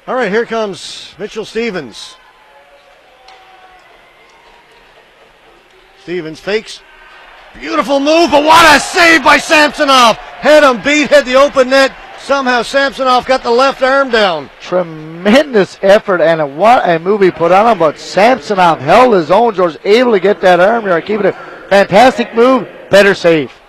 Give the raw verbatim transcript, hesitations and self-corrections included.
All right, here comes Mitchell Stevens. Stevens fakes. Beautiful move, but what a save by Samsonov. Had him beat, had the open net. Somehow Samsonov got the left arm down. Tremendous effort, and what a move he put on him, but Samsonov held his own. George able to get that arm there, keeping it. Fantastic move, better save.